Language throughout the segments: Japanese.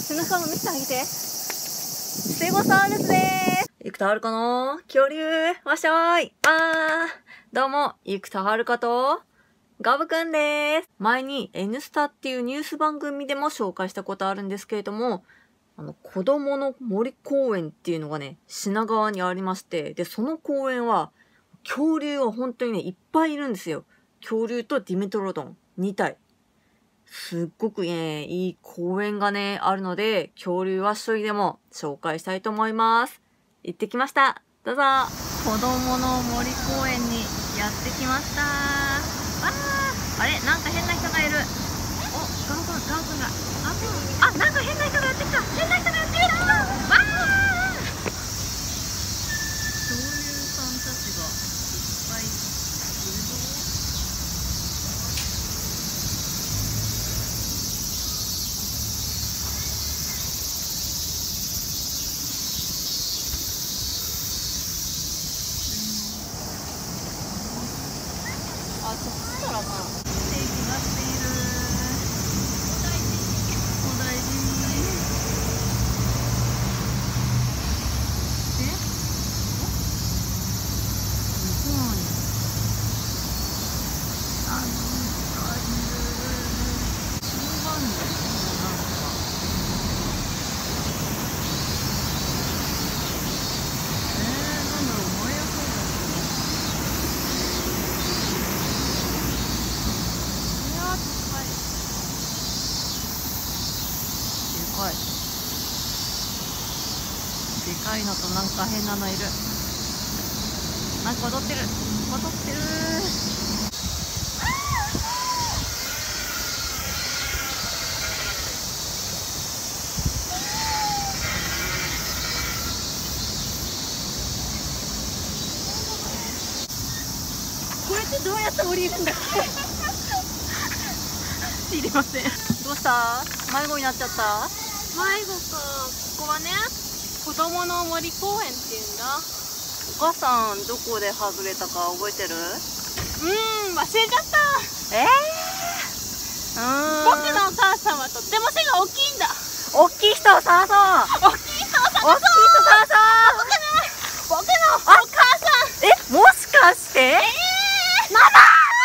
背中も見せてあげて。ステゴサウルスでーす。生田遥の恐竜、わっしょーい。どうも、生田遥と、ガブくんでーす。前に N スタっていうニュース番組でも紹介したことあるんですけれども、子供の森公園っていうのがね、品川にありまして、で、その公園は、恐竜が本当にね、いっぱいいるんですよ。恐竜とディメトロドン、2体。すっごくね、いい公園がね、あるので、恐竜は一人でも紹介したいと思います。行ってきました。どうぞ。子供の森公園にやってきました。あれなんか変な人がいる。ガオくんが。なんか変な人がやってきた。変な人がやってきた。恐竜さんたちがいっぱいいるぞ。そしたらまあ、素敵がしている。お大事に。向こうに。何かいる。小番組なんか。なんだろう、前野菜だっけ。でかいのとなんか変なのいる。なんか踊ってる。これってどうやって降りるんだっけ。知りません。どうした？迷子になっちゃった？ 迷子か。ここはね、子供の森公園っていうんだ。 お母さんどこで外れたか覚えてる？ 忘れちゃった。僕のお母さんはとっても背が大きいんだ。 大きい人を探そう。 大きい人を探そう。僕のお母さん。 もしかしてママ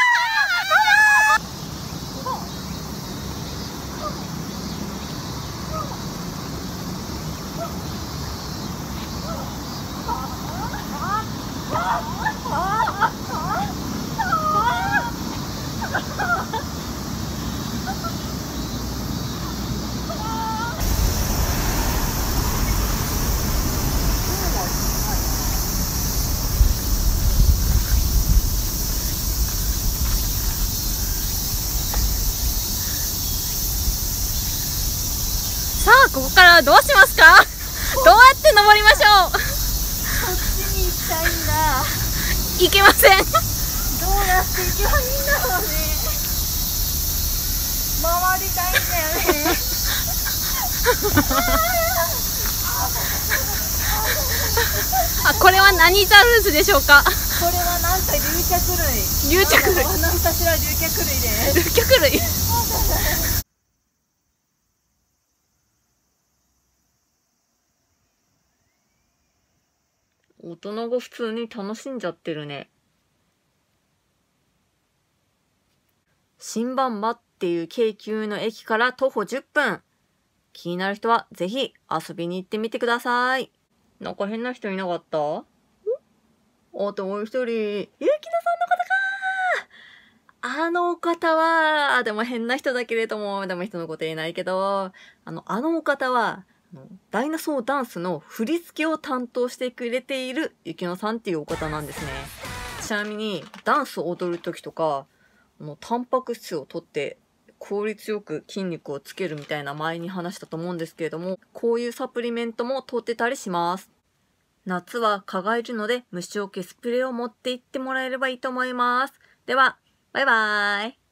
さあ、ここからどうしますか？どうやって登りましょう？ こっちに行きたいんだ。 行けません。 どうやって行けばいいんだろうね。回りたいんだよね。 これは何ザウルスでしょうか？ これはなんか流脚類。 流脚類。 何かしら流脚類で。 流脚類。 大人が普通に楽しんじゃってるね。新馬場っていう京急の駅から徒歩10分。気になる人はぜひ遊びに行ってみてください。なんか変な人いなかった？あともう一人、ゆうきのさんの方か。あのお方は、でも変な人だけれども、でも人のこと言えないけど、あのお方は、ダイナソーダンスの振り付けを担当してくれているゆきのさんっていうお方なんですね。ちなみに、ダンスを踊るときとか、タンパク質をとって効率よく筋肉をつけるみたいな前に話したと思うんですけれども、こういうサプリメントも取ってたりします。夏は蚊がいるので虫除けスプレーを持って行ってもらえればいいと思います。では、バイバーイ。